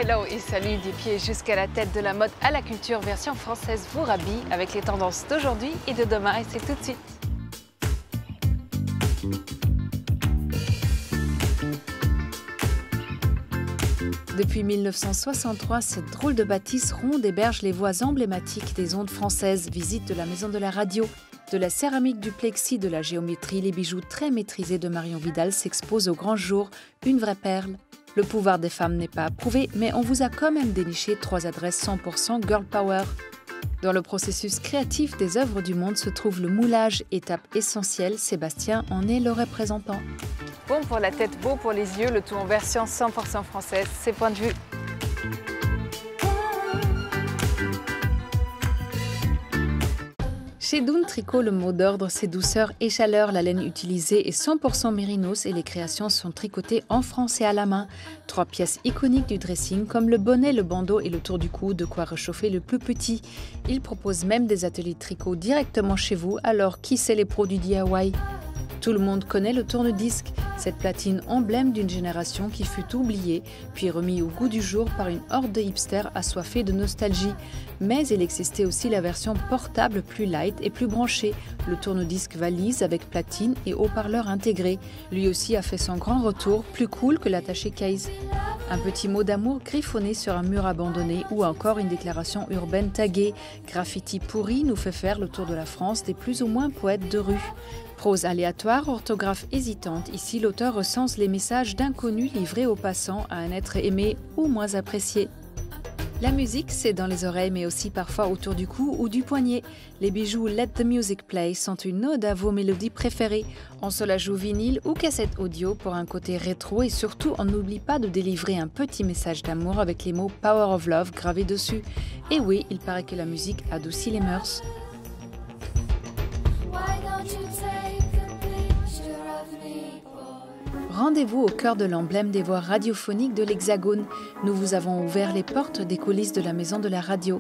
Hello et salut des pieds jusqu'à la tête de la mode à la culture version française vous rhabille avec les tendances d'aujourd'hui et de demain et c'est tout de suite. Depuis 1963, cette drôle de bâtisse ronde héberge les voix emblématiques des ondes françaises, visite de la maison de la radio, de la céramique, du plexi, de la géométrie, les bijoux très maîtrisés de Marion Vidal s'exposent au grand jour, une vraie perle. Le pouvoir des femmes n'est pas approuvé, mais on vous a quand même déniché 3 adresses 100% Girl Power. Dans le processus créatif des œuvres du monde se trouve le moulage, étape essentielle, Sébastien en est le représentant. Bon pour la tête, beau pour les yeux, le tout en version 100% française, c'est point de vue. Chez Dune Tricot, le mot d'ordre, c'est douceur et chaleur. La laine utilisée est 100% mérinos et les créations sont tricotées en France et à la main. 3 pièces iconiques du dressing comme le bonnet, le bandeau et le tour du cou, de quoi réchauffer le plus petit. Ils proposent même des ateliers de tricot directement chez vous, alors qui c'est les pros du DIY ? Tout le monde connaît le tourne-disque, cette platine emblème d'une génération qui fut oubliée, puis remis au goût du jour par une horde de hipsters assoiffés de nostalgie. Mais il existait aussi la version portable plus light et plus branchée, le tourne-disque valise avec platine et haut-parleur intégré. Lui aussi a fait son grand retour, plus cool que l'attaché case. Un petit mot d'amour griffonné sur un mur abandonné ou encore une déclaration urbaine taguée. Graffiti pourri nous fait faire le tour de la France des plus ou moins poètes de rue. Prose aléatoire, orthographe hésitante, ici l'auteur recense les messages d'inconnus livrés aux passants à un être aimé ou moins apprécié. La musique, c'est dans les oreilles mais aussi parfois autour du cou ou du poignet. Les bijoux Let the Music Play sont une ode à vos mélodies préférées. On se la joue vinyle ou cassette audio pour un côté rétro et surtout on n'oublie pas de délivrer un petit message d'amour avec les mots Power of Love gravés dessus. Et oui, il paraît que la musique adoucit les mœurs. Rendez-vous au cœur de l'emblème des voix radiophoniques de l'Hexagone. Nous vous avons ouvert les portes des coulisses de la maison de la radio.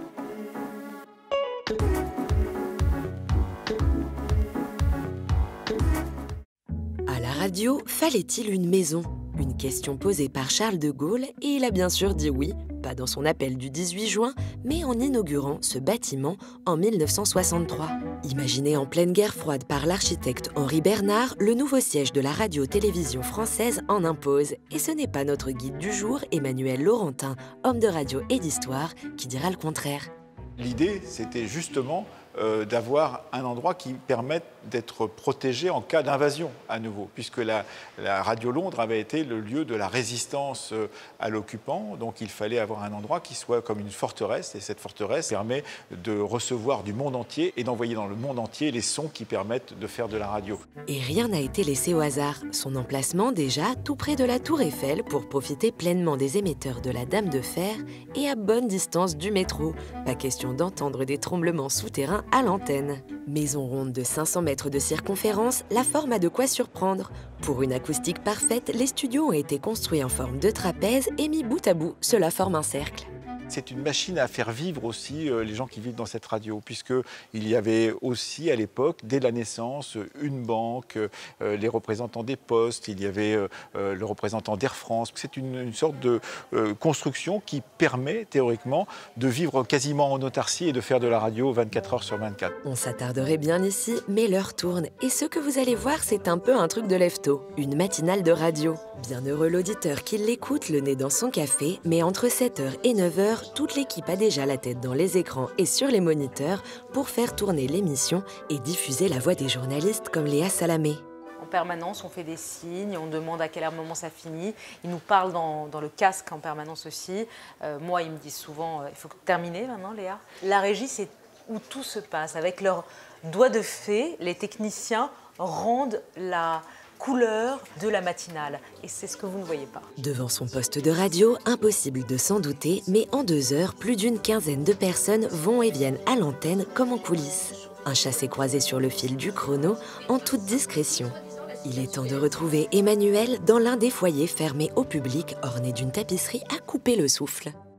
À la radio, fallait-il une maison ? Une question posée par Charles de Gaulle et il a bien sûr dit oui, pas dans son appel du 18 juin, mais en inaugurant ce bâtiment en 1963. Imaginé en pleine guerre froide par l'architecte Henri Bernard, le nouveau siège de la radio-télévision française en impose. Et ce n'est pas notre guide du jour, Emmanuel Laurentin, homme de radio et d'histoire, qui dira le contraire. L'idée, c'était justement d'avoir un endroit qui permette d'être protégé en cas d'invasion à nouveau, puisque la Radio Londres avait été le lieu de la résistance à l'occupant, donc il fallait avoir un endroit qui soit comme une forteresse, et cette forteresse permet de recevoir du monde entier et d'envoyer dans le monde entier les sons qui permettent de faire de la radio. Et rien n'a été laissé au hasard. Son emplacement déjà tout près de la Tour Eiffel pour profiter pleinement des émetteurs de la Dame de Fer et à bonne distance du métro. Pas question d'entendre des tremblements souterrains à l'antenne. Maison ronde de 500 mètres de circonférence, la forme a de quoi surprendre. Pour une acoustique parfaite, les studios ont été construits en forme de trapèze et mis bout à bout, cela forme un cercle. C'est une machine à faire vivre aussi les gens qui vivent dans cette radio, puisqu'il y avait aussi à l'époque, dès la naissance, une banque, les représentants des postes, il y avait le représentant d'Air France. C'est une sorte de construction qui permet théoriquement de vivre quasiment en autarcie et de faire de la radio 24 heures sur 24. On s'attarderait bien ici, mais l'heure tourne. Et ce que vous allez voir, c'est un peu un truc de lève-tôt, une matinale de radio. Bienheureux l'auditeur qui l'écoute, le nez dans son café, mais entre 7h et 9h, toute l'équipe a déjà la tête dans les écrans et sur les moniteurs pour faire tourner l'émission et diffuser la voix des journalistes comme Léa Salamé. En permanence, on fait des signes, on demande à quel moment ça finit. Ils nous parlent dans le casque en permanence aussi. Moi, ils me disent souvent, il faut terminer maintenant, Léa. La régie, c'est où tout se passe. Avec leurs doigts de fée, les techniciens rendent la couleur de la matinale. Et c'est ce que vous ne voyez pas. Devant son poste de radio, impossible de s'en douter, mais en 2 heures, plus d'une quinzaine de personnes vont et viennent à l'antenne comme en coulisses. Un chassé-croisé sur le fil du chrono, en toute discrétion. Il est temps de retrouver Emmanuel dans l'un des foyers fermés au public, orné d'une tapisserie à couper le souffle.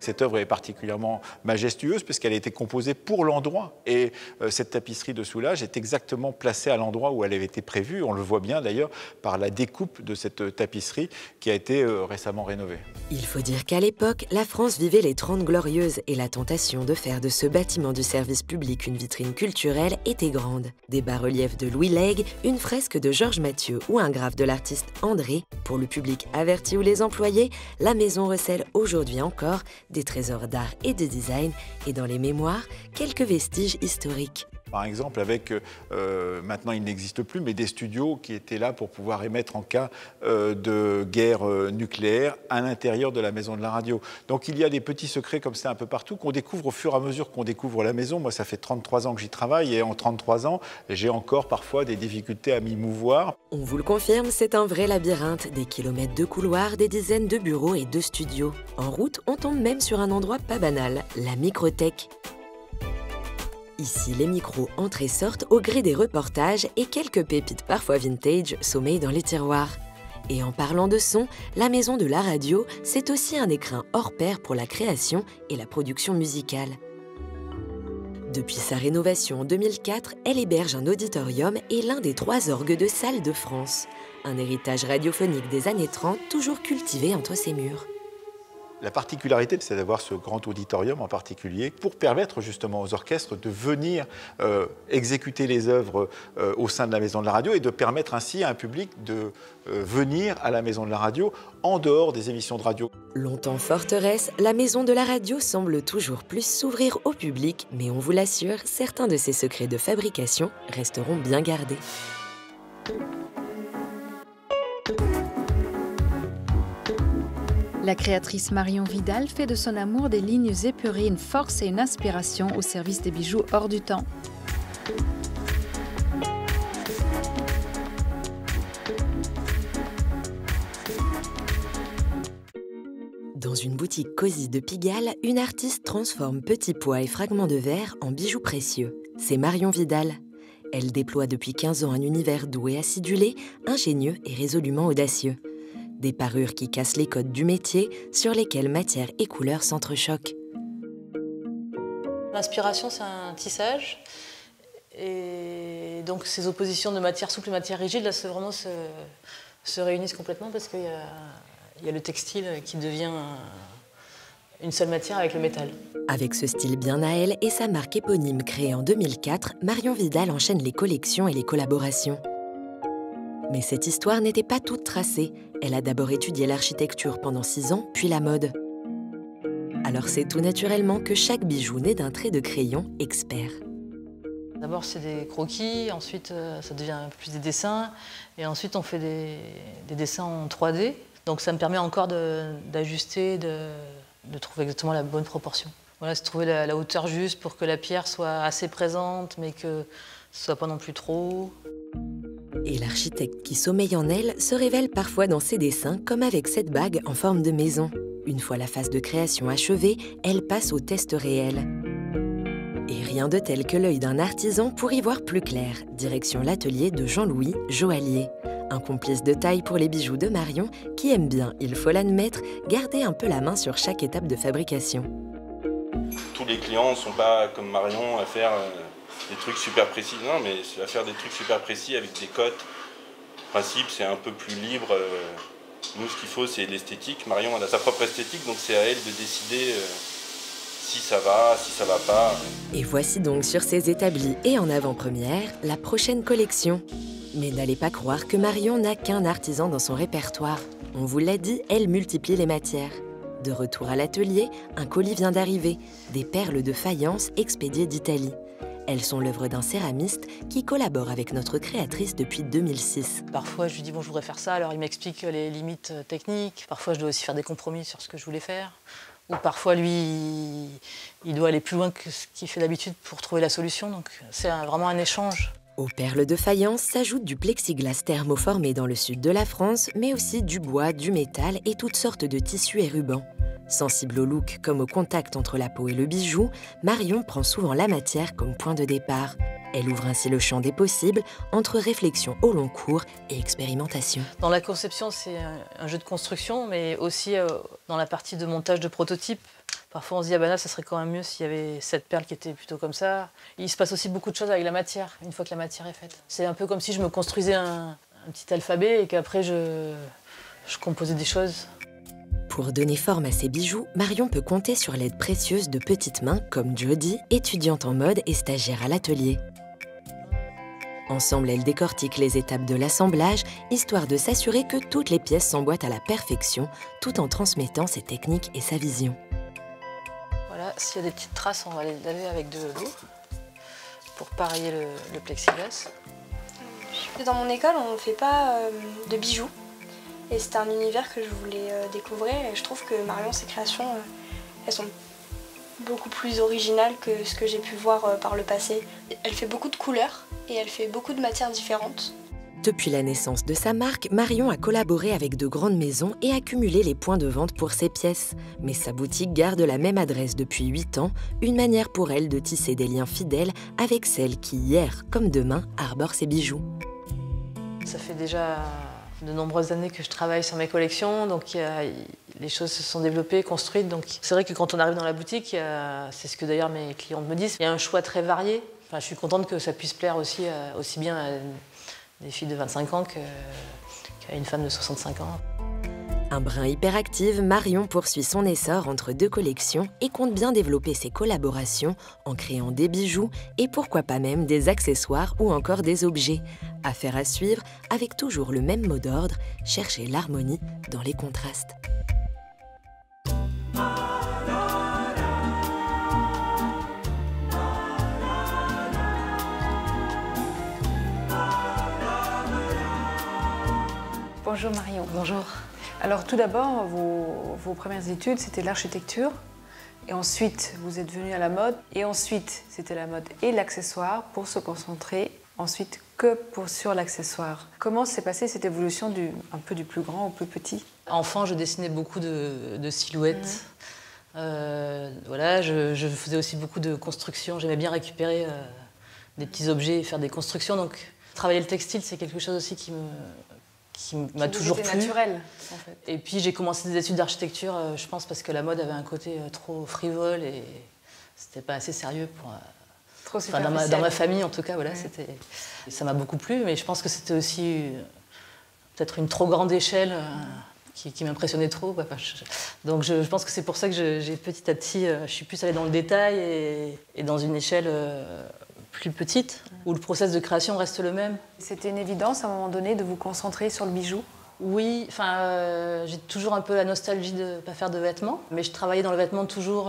Cette œuvre est particulièrement majestueuse puisqu'elle a été composée pour l'endroit. Et cette tapisserie de Soulages est exactement placée à l'endroit où elle avait été prévue. On le voit bien d'ailleurs par la découpe de cette tapisserie qui a été récemment rénovée. Il faut dire qu'à l'époque, la France vivait les 30 Glorieuses et la tentation de faire de ce bâtiment du service public une vitrine culturelle était grande. Des bas-reliefs de Louis Legge, une fresque de Georges Mathieu ou un graphe de l'artiste André, pour le public averti ou les employés, la maison recèle aujourd'hui encore des trésors d'art et de design et dans les mémoires, quelques vestiges historiques. Par exemple, avec, maintenant il n'existe plus, mais des studios qui étaient là pour pouvoir émettre en cas de guerre nucléaire à l'intérieur de la maison de la radio. Donc il y a des petits secrets comme ça un peu partout qu'on découvre au fur et à mesure qu'on découvre la maison. Moi, ça fait 33 ans que j'y travaille et en 33 ans, j'ai encore parfois des difficultés à m'y mouvoir. On vous le confirme, c'est un vrai labyrinthe, des kilomètres de couloirs, des dizaines de bureaux et de studios. En route, on tombe même sur un endroit pas banal, la microthèque. Ici, les micros entrent et sortent au gré des reportages et quelques pépites parfois vintage sommeillent dans les tiroirs. Et en parlant de son, la maison de la radio, c'est aussi un écrin hors pair pour la création et la production musicale. Depuis sa rénovation en 2004, elle héberge un auditorium et l'un des 3 orgues de salle de France. Un héritage radiophonique des années 30, toujours cultivé entre ses murs. La particularité, c'est d'avoir ce grand auditorium en particulier pour permettre justement aux orchestres de venir exécuter les œuvres au sein de la Maison de la Radio et de permettre ainsi à un public de venir à la Maison de la Radio en dehors des émissions de radio. Longtemps forteresse, la Maison de la Radio semble toujours plus s'ouvrir au public, mais on vous l'assure, certains de ses secrets de fabrication resteront bien gardés. La créatrice Marion Vidal fait de son amour des lignes épurées une force et une inspiration au service des bijoux hors du temps. Dans une boutique cosy de Pigalle, une artiste transforme petits pois et fragments de verre en bijoux précieux. C'est Marion Vidal. Elle déploie depuis 15 ans un univers doux et acidulé, ingénieux et résolument audacieux. Des parures qui cassent les codes du métier, sur lesquels matière et couleur s'entrechoquent. L'inspiration, c'est un tissage. Et donc, ces oppositions de matière souple et matière rigide, là, vraiment se réunissent complètement parce qu'il y a le textile qui devient une seule matière avec le métal. Avec ce style bien à elle et sa marque éponyme créée en 2004, Marion Vidal enchaîne les collections et les collaborations. Mais cette histoire n'était pas toute tracée. Elle a d'abord étudié l'architecture pendant 6 ans, puis la mode. Alors c'est tout naturellement que chaque bijou naît d'un trait de crayon expert. D'abord c'est des croquis, ensuite ça devient plus des dessins, et ensuite on fait des dessins en 3D. Donc ça me permet encore d'ajuster, de trouver exactement la bonne proportion. Voilà, c'est trouver la hauteur juste pour que la pierre soit assez présente, mais que ce soit pas non plus trop. Et l'architecte qui sommeille en elle se révèle parfois dans ses dessins, comme avec cette bague en forme de maison. Une fois la phase de création achevée, elle passe au test réel. Et rien de tel que l'œil d'un artisan pour y voir plus clair. Direction l'atelier de Jean-Louis Joaillier. Un complice de taille pour les bijoux de Marion, qui aime bien, il faut l'admettre, garder un peu la main sur chaque étape de fabrication. Tous les clients ne sont pas comme Marion à faire des trucs super précis. Non, mais à faire des trucs super précis avec des cotes. Le principe, c'est un peu plus libre. Nous, ce qu'il faut, c'est l'esthétique. Marion, elle a sa propre esthétique, donc c'est à elle de décider si ça va pas. Et voici donc sur ses établis et en avant-première, la prochaine collection. Mais n'allez pas croire que Marion n'a qu'un artisan dans son répertoire. On vous l'a dit, elle multiplie les matières. De retour à l'atelier, un colis vient d'arriver, des perles de faïence expédiées d'Italie. Elles sont l'œuvre d'un céramiste qui collabore avec notre créatrice depuis 2006. Parfois, je lui dis, bon, je voudrais faire ça, alors il m'explique les limites techniques. Parfois, je dois aussi faire des compromis sur ce que je voulais faire. Ou parfois, lui, il doit aller plus loin que ce qu'il fait d'habitude pour trouver la solution. Donc, c'est vraiment un échange. Aux perles de faïence s'ajoute du plexiglas thermoformé dans le sud de la France, mais aussi du bois, du métal et toutes sortes de tissus et rubans. Sensible au look comme au contact entre la peau et le bijou, Marion prend souvent la matière comme point de départ. Elle ouvre ainsi le champ des possibles entre réflexion au long cours et expérimentation. Dans la conception, c'est un jeu de construction, mais aussi dans la partie de montage de prototypes. Parfois on se dit, ah ben là, ça serait quand même mieux s'il y avait cette perle qui était plutôt comme ça. Il se passe aussi beaucoup de choses avec la matière, une fois que la matière est faite. C'est un peu comme si je me construisais un petit alphabet et qu'après je composais des choses. Pour donner forme à ses bijoux, Marion peut compter sur l'aide précieuse de petites mains comme Jodie, étudiante en mode et stagiaire à l'atelier. Ensemble, elles décortiquent les étapes de l'assemblage, histoire de s'assurer que toutes les pièces s'emboîtent à la perfection, tout en transmettant ses techniques et sa vision. Voilà, s'il y a des petites traces, on va les laver avec de l'eau pour pareiller le plexiglas. Dans mon école, on ne fait pas de bijoux. Et c'était un univers que je voulais découvrir. Et je trouve que Marion, ses créations, elles sont beaucoup plus originales que ce que j'ai pu voir par le passé. Elle fait beaucoup de couleurs et elle fait beaucoup de matières différentes. Depuis la naissance de sa marque, Marion a collaboré avec de grandes maisons et accumulé les points de vente pour ses pièces. Mais sa boutique garde la même adresse depuis 8 ans, une manière pour elle de tisser des liens fidèles avec celle qui, hier comme demain, arbore ses bijoux. Ça fait déjà de nombreuses années que je travaille sur mes collections, donc les choses se sont développées, construites. Donc c'est vrai que quand on arrive dans la boutique, c'est ce que d'ailleurs mes clientes me disent, il y a un choix très varié. Enfin, je suis contente que ça puisse plaire aussi bien à des filles de 25 ans qu'à une femme de 65 ans. Un brin hyperactive, Marion poursuit son essor entre deux collections et compte bien développer ses collaborations en créant des bijoux et pourquoi pas même des accessoires ou encore des objets. Affaire à suivre avec toujours le même mot d'ordre, chercher l'harmonie dans les contrastes. Bonjour Marion. Bonjour. Alors tout d'abord, vos premières études, c'était l'architecture. Et ensuite, vous êtes venue à la mode. Et ensuite, c'était la mode et l'accessoire pour se concentrer ensuite que sur l'accessoire. Comment s'est passée cette évolution un peu du plus grand au plus petit? Enfant, je dessinais beaucoup de silhouettes. Voilà, je faisais aussi beaucoup de constructions. J'aimais bien récupérer des petits objets et faire des constructions. Donc, travailler le textile, c'est quelque chose aussi qui m'a toujours plu. Naturel, en fait. Et puis j'ai commencé des études d'architecture, je pense parce que la mode avait un côté trop frivole et c'était pas assez sérieux pour. Trop enfin, dans ma famille en tout cas, voilà, ça m'a beaucoup plu, mais je pense que c'était aussi peut-être une trop grande échelle qui m'impressionnait trop. Donc je pense que c'est pour ça que j'ai petit à petit, je suis plus allée dans le détail et dans une échelle plus petite, où le process de création reste le même. C'était une évidence à un moment donné de vous concentrer sur le bijou? Oui, enfin, j'ai toujours un peu la nostalgie de ne pas faire de vêtements, mais je travaillais dans le vêtement toujours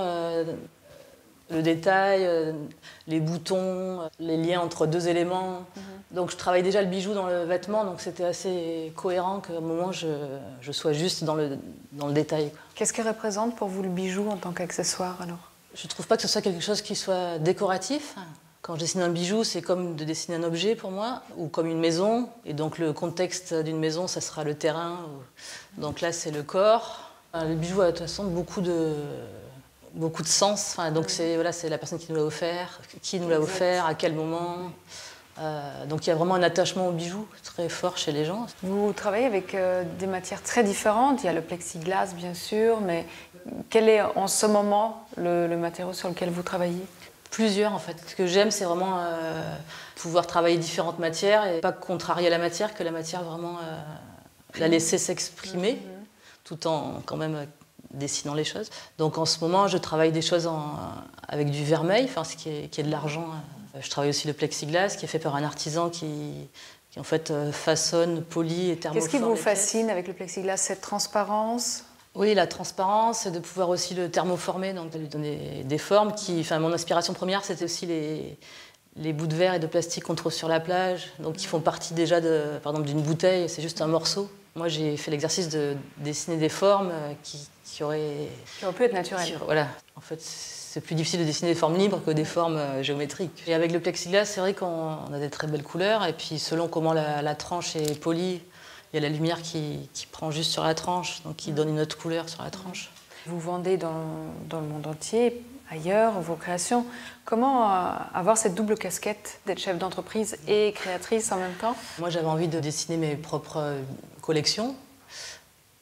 le détail, les boutons, les liens entre deux éléments. Donc je travaillais déjà le bijou dans le vêtement, donc c'était assez cohérent qu'à un moment je sois juste dans le détail. Qu'est-ce que représente pour vous le bijou en tant qu'accessoire alors? Je ne trouve pas que ce soit quelque chose qui soit décoratif. Quand je dessine un bijou, c'est comme de dessiner un objet pour moi, ou comme une maison. Et donc le contexte d'une maison, ça sera le terrain. Donc là, c'est le corps. Le bijou a de toute façon beaucoup de sens. Enfin, donc c'est la personne qui nous l'a offert, à quel moment. Donc il y a vraiment un attachement au bijou très fort chez les gens. Vous travaillez avec des matières très différentes. Il y a le plexiglas, bien sûr, mais quel est en ce moment le matériau sur lequel vous travaillez? Plusieurs en fait. Ce que j'aime, c'est vraiment pouvoir travailler différentes matières et pas contrarier la matière, que la matière vraiment la laisser s'exprimer, tout en quand même dessinant les choses. Donc en ce moment, je travaille des choses avec du vermeil, enfin, qui est de l'argent. Je travaille aussi le plexiglas, qui est fait par un artisan qui en fait façonne, polit et thermoforme. Qu'est-ce qui vous fascine avec le plexiglas? Cette transparence? Oui, la transparence, et de pouvoir aussi le thermoformer, donc de lui donner des formes. Mon inspiration première, c'était aussi les bouts de verre et de plastique qu'on trouve sur la plage, donc qui font partie déjà par exemple d'une bouteille, c'est juste un morceau. Moi, j'ai fait l'exercice de dessiner des formes qui auraient pu être naturelles. Voilà. En fait, c'est plus difficile de dessiner des formes libres que des formes géométriques. Et avec le plexiglas, c'est vrai qu'on a des très belles couleurs, et puis selon comment la tranche est polie, il y a la lumière qui prend juste sur la tranche, donc qui donne une autre couleur sur la tranche. Vous vendez dans le monde entier, ailleurs, vos créations. Comment avoir cette double casquette d'être chef d'entreprise et créatrice en même temps? Moi, j'avais envie de dessiner mes propres collections.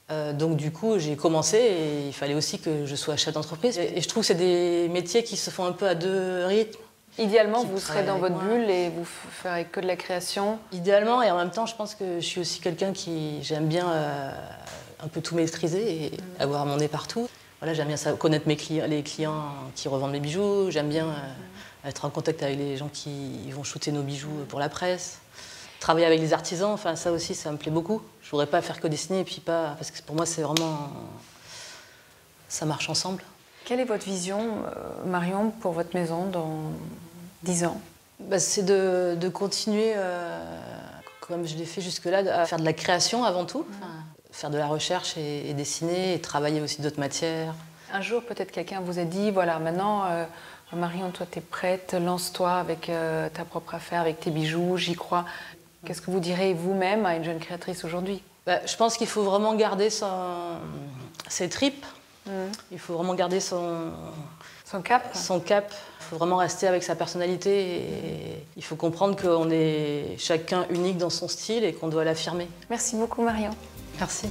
Donc du coup, j'ai commencé et il fallait aussi que je sois chef d'entreprise. Et je trouve que c'est des métiers qui se font un peu à deux rythmes. Idéalement, vous serez dans votre bulle et vous ferez que de la création. Idéalement, et en même temps, je pense que je suis aussi quelqu'un qui j'aime bien un peu tout maîtriser et avoir mon nez partout. Voilà, j'aime bien connaître les clients qui revendent mes bijoux. J'aime bien être en contact avec les gens qui vont shooter nos bijoux pour la presse. Travailler avec les artisans, enfin ça aussi, ça me plaît beaucoup. Je ne voudrais pas faire que dessiner et puis pas... Parce que pour moi, c'est vraiment... Ça marche ensemble. Quelle est votre vision, Marion, pour votre maison dans 10 ans? C'est de continuer, comme je l'ai fait jusque-là, à faire de la création avant tout. Faire de la recherche et dessiner et travailler aussi d'autres matières. Un jour, peut-être quelqu'un vous a dit, voilà, maintenant, Marion, toi, t'es prête, lance-toi avec ta propre affaire, avec tes bijoux, j'y crois. Qu'est-ce que vous direz vous-même à une jeune créatrice aujourd'hui? Je pense qu'il faut vraiment garder ses tripes. Il faut vraiment garder son cap. Son cap. Il faut vraiment rester avec sa personnalité. Et il faut comprendre qu'on est chacun unique dans son style et qu'on doit l'affirmer. Merci beaucoup, Marion. Merci.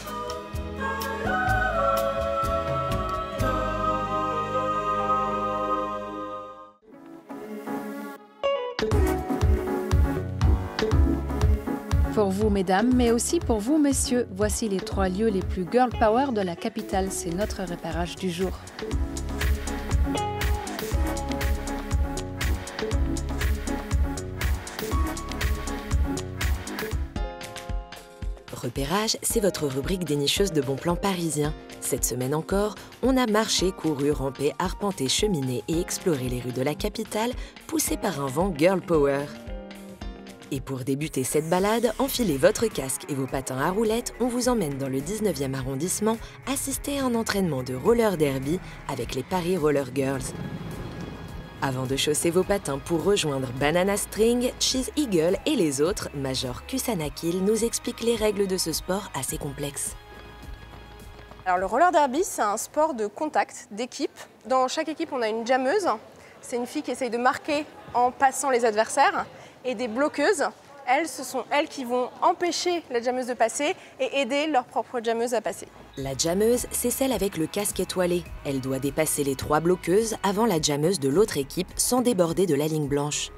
Pour vous, mesdames, mais aussi pour vous, messieurs, voici les 3 lieux les plus girl power de la capitale. C'est notre repérage du jour. Repérage, c'est votre rubrique dénicheuse de bons plans parisiens. Cette semaine encore, on a marché, couru, rampé, arpenté, cheminé et exploré les rues de la capitale, poussé par un vent girl power. Et pour débuter cette balade, enfilez votre casque et vos patins à roulettes, on vous emmène dans le 19e arrondissement assister à un entraînement de roller derby avec les Paris Roller Girls. Avant de chausser vos patins pour rejoindre Banana String, Cheese Eagle et les autres, Major Kusanakil nous explique les règles de ce sport assez complexe. Alors le roller derby, c'est un sport de contact, d'équipe. Dans chaque équipe, on a une jammeuse. C'est une fille qui essaye de marquer en passant les adversaires. Et des bloqueuses, elles, ce sont elles qui vont empêcher la jammeuse de passer et aider leur propre jammeuse à passer. La jammeuse, c'est celle avec le casque étoilé. Elle doit dépasser les 3 bloqueuses avant la jammeuse de l'autre équipe sans déborder de la ligne blanche.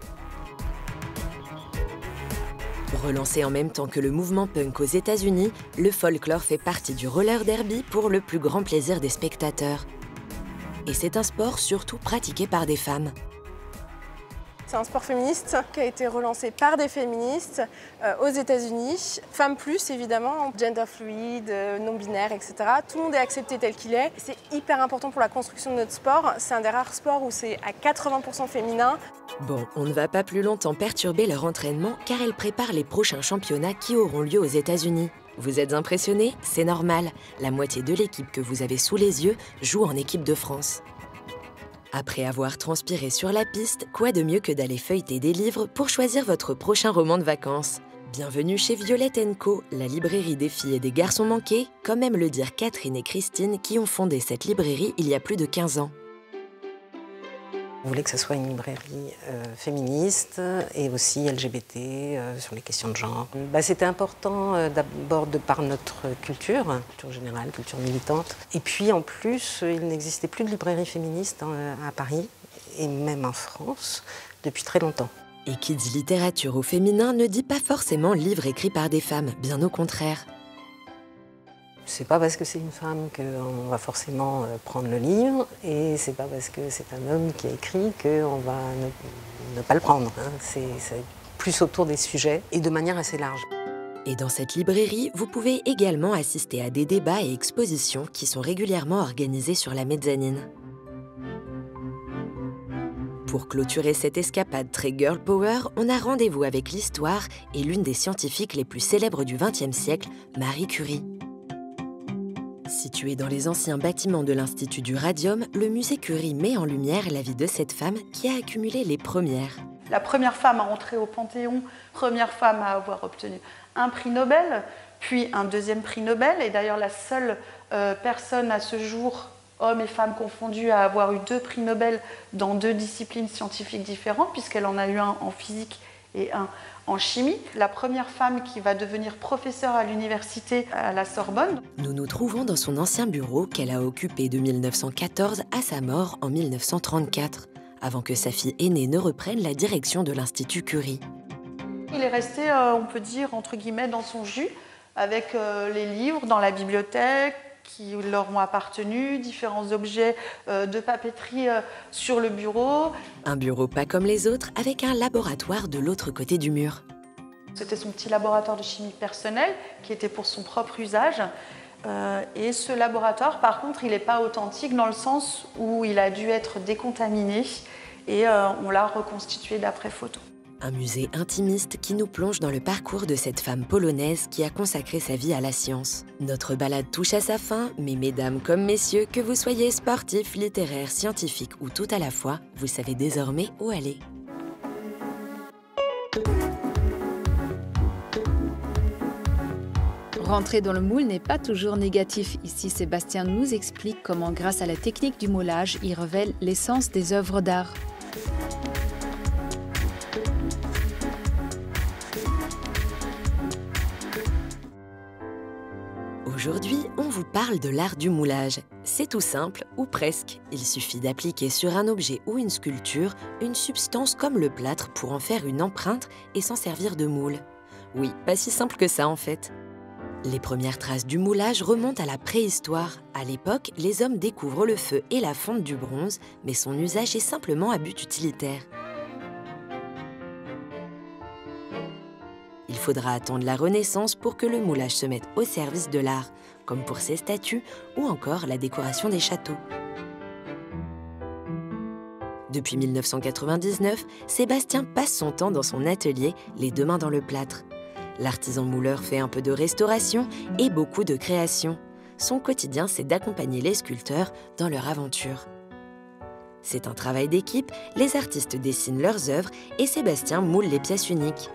Relancé en même temps que le mouvement punk aux États-Unis, le folklore fait partie du roller derby pour le plus grand plaisir des spectateurs. Et c'est un sport surtout pratiqué par des femmes. C'est un sport féministe qui a été relancé par des féministes aux États-Unis. Femmes plus, évidemment, gender fluide, non-binaire, etc. Tout le monde est accepté tel qu'il est. C'est hyper important pour la construction de notre sport. C'est un des rares sports où c'est à 80% féminin. Bon, on ne va pas plus longtemps perturber leur entraînement car elles préparent les prochains championnats qui auront lieu aux États-Unis. Vous êtes impressionnés? C'est normal. La moitié de l'équipe que vous avez sous les yeux joue en équipe de France. Après avoir transpiré sur la piste, quoi de mieux que d'aller feuilleter des livres pour choisir votre prochain roman de vacances? Bienvenue chez Violette & Co, la librairie des filles et des garçons manqués, comme aiment le dire Catherine et Christine qui ont fondé cette librairie il y a plus de 15 ans. On voulait que ce soit une librairie féministe et aussi LGBT sur les questions de genre. C'était important d'abord de par notre culture générale, culture militante. Et puis en plus, il n'existait plus de librairie féministe à Paris et même en France depuis très longtemps. Et qui dit littérature au féminin ne dit pas forcément livre écrit par des femmes, bien au contraire. C'est pas parce que c'est une femme qu'on va forcément prendre le livre, et c'est pas parce que c'est un homme qui a écrit qu'on va ne pas le prendre. C'est plus autour des sujets et de manière assez large. Et dans cette librairie, vous pouvez également assister à des débats et expositions qui sont régulièrement organisés sur la mezzanine. Pour clôturer cette escapade très girl power, on a rendez-vous avec l'histoire et l'une des scientifiques les plus célèbres du XXe siècle, Marie Curie. Situé dans les anciens bâtiments de l'Institut du Radium, le musée Curie met en lumière la vie de cette femme qui a accumulé les premières. La première femme à entrer au Panthéon, première femme à avoir obtenu un prix Nobel, puis un deuxième prix Nobel, et d'ailleurs la seule personne à ce jour, hommes et femmes confondus, à avoir eu 2 prix Nobel dans 2 disciplines scientifiques différentes, puisqu'elle en a eu un en physique et un en chimie. La première femme qui va devenir professeure à l'université à la Sorbonne. Nous nous trouvons dans son ancien bureau qu'elle a occupé de 1914 à sa mort en 1934, avant que sa fille aînée ne reprenne la direction de l'Institut Curie. Il est resté, on peut dire, entre guillemets, dans son jus, avec les livres dans la bibliothèque qui leur ont appartenu, différents objets de papeterie sur le bureau. Un bureau pas comme les autres, avec un laboratoire de l'autre côté du mur. C'était son petit laboratoire de chimie personnelle, qui était pour son propre usage. Et ce laboratoire, par contre, il n'est pas authentique dans le sens où il a dû être décontaminé et on l'a reconstitué d'après photo. Un musée intimiste qui nous plonge dans le parcours de cette femme polonaise qui a consacré sa vie à la science. Notre balade touche à sa fin, mais mesdames comme messieurs, que vous soyez sportifs, littéraires, scientifiques ou tout à la fois, vous savez désormais où aller. Rentrer dans le moule n'est pas toujours négatif. Ici, Sébastien nous explique comment, grâce à la technique du moulage, il révèle l'essence des œuvres d'art. Aujourd'hui, on vous parle de l'art du moulage. C'est tout simple, ou presque. Il suffit d'appliquer sur un objet ou une sculpture une substance comme le plâtre pour en faire une empreinte et s'en servir de moule. Oui, pas si simple que ça en fait. Les premières traces du moulage remontent à la préhistoire. À l'époque, les hommes découvrent le feu et la fonte du bronze, mais son usage est simplement à but utilitaire. Il faudra attendre la Renaissance pour que le moulage se mette au service de l'art, comme pour ces statues ou encore la décoration des châteaux. Depuis 1999, Sébastien passe son temps dans son atelier, les deux mains dans le plâtre. L'artisan mouleur fait un peu de restauration et beaucoup de création. Son quotidien, c'est d'accompagner les sculpteurs dans leur aventure. C'est un travail d'équipe, les artistes dessinent leurs œuvres et Sébastien moule les pièces uniques.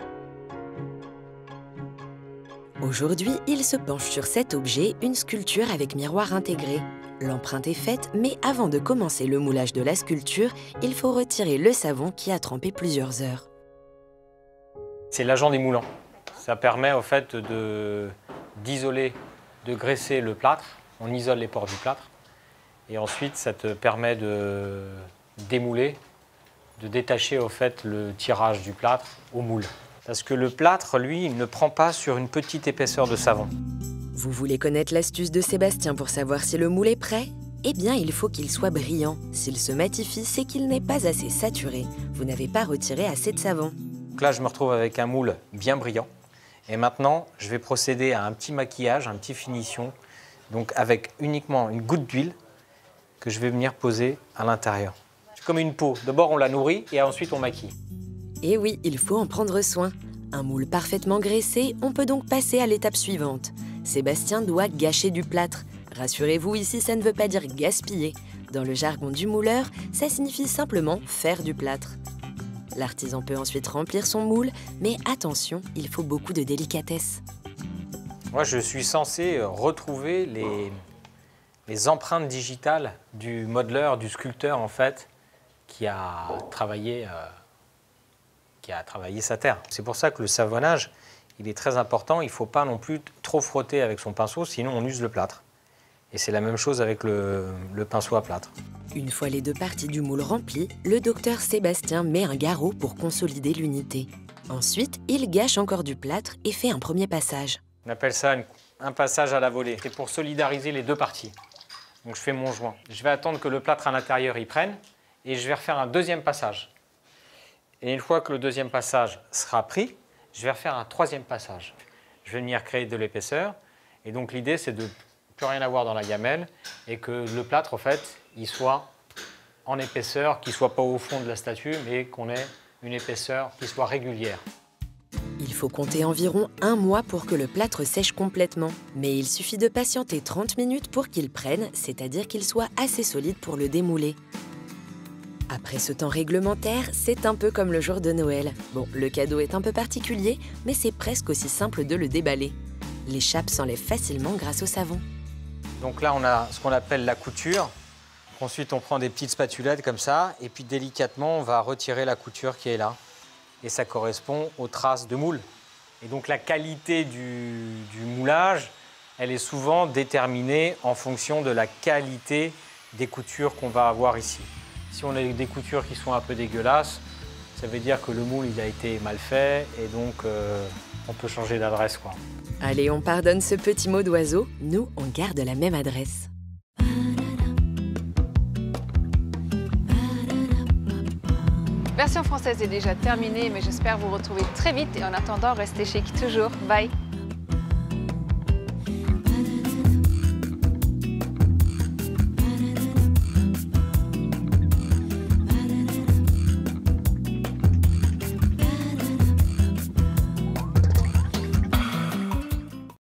Aujourd'hui, il se penche sur cet objet, une sculpture avec miroir intégré. L'empreinte est faite, mais avant de commencer le moulage de la sculpture, il faut retirer le savon qui a trempé plusieurs heures. C'est l'agent démoulant. Ça permet au fait d'isoler, de graisser le plâtre. On isole les pores du plâtre. Et ensuite, ça te permet de démouler, de détacher au fait le tirage du plâtre au moule. Parce que le plâtre, lui, il ne prend pas sur une petite épaisseur de savon. Vous voulez connaître l'astuce de Sébastien pour savoir si le moule est prêt? Eh bien, il faut qu'il soit brillant. S'il se matifie, c'est qu'il n'est pas assez saturé. Vous n'avez pas retiré assez de savon. Donc là, je me retrouve avec un moule bien brillant. Et maintenant, je vais procéder à un petit maquillage, un petit finition, donc avec uniquement une goutte d'huile que je vais venir poser à l'intérieur. C'est comme une peau. D'abord, on la nourrit et ensuite, on maquille. Et oui, il faut en prendre soin. Un moule parfaitement graissé, on peut donc passer à l'étape suivante. Sébastien doit gâcher du plâtre. Rassurez-vous, ici, ça ne veut pas dire gaspiller. Dans le jargon du mouleur, ça signifie simplement faire du plâtre. L'artisan peut ensuite remplir son moule, mais attention, il faut beaucoup de délicatesse. Moi, je suis censé retrouver les empreintes digitales du modeleur, du sculpteur, en fait, qui a travaillé sa terre. C'est pour ça que le savonnage, il est très important. Il ne faut pas non plus trop frotter avec son pinceau, sinon on use le plâtre. Et c'est la même chose avec le pinceau à plâtre. Une fois les deux parties du moule remplies, le docteur Sébastien met un garrot pour consolider l'unité. Ensuite, il gâche encore du plâtre et fait un premier passage. On appelle ça un passage à la volée. C'est pour solidariser les deux parties. Donc je fais mon joint. Je vais attendre que le plâtre à l'intérieur y prenne et je vais refaire un deuxième passage. Et une fois que le deuxième passage sera pris, je vais refaire un troisième passage. Je vais venir créer de l'épaisseur. Et donc l'idée, c'est de ne plus rien avoir dans la gamelle et que le plâtre, en fait, il soit en épaisseur, qu'il ne soit pas au fond de la statue, mais qu'on ait une épaisseur qui soit régulière. Il faut compter environ 1 mois pour que le plâtre sèche complètement. Mais il suffit de patienter 30 minutes pour qu'il prenne, c'est-à-dire qu'il soit assez solide pour le démouler. Après ce temps réglementaire, c'est un peu comme le jour de Noël. Bon, le cadeau est un peu particulier, mais c'est presque aussi simple de le déballer. L'échappe s'enlève facilement grâce au savon. Donc là, on a ce qu'on appelle la couture. Ensuite, on prend des petites spatulettes comme ça, et puis délicatement, on va retirer la couture qui est là. et ça correspond aux traces de moule. Et donc la qualité du moulage, elle est souvent déterminée en fonction de la qualité des coutures qu'on va avoir ici. Si on a des coutures qui sont un peu dégueulasses, ça veut dire que le moule il a été mal fait et donc on peut changer d'adresse, quoi. Allez, on pardonne ce petit mot d'oiseau, nous on garde la même adresse. Version française est déjà terminée, mais j'espère vous retrouver très vite et en attendant, restez chic toujours. Bye!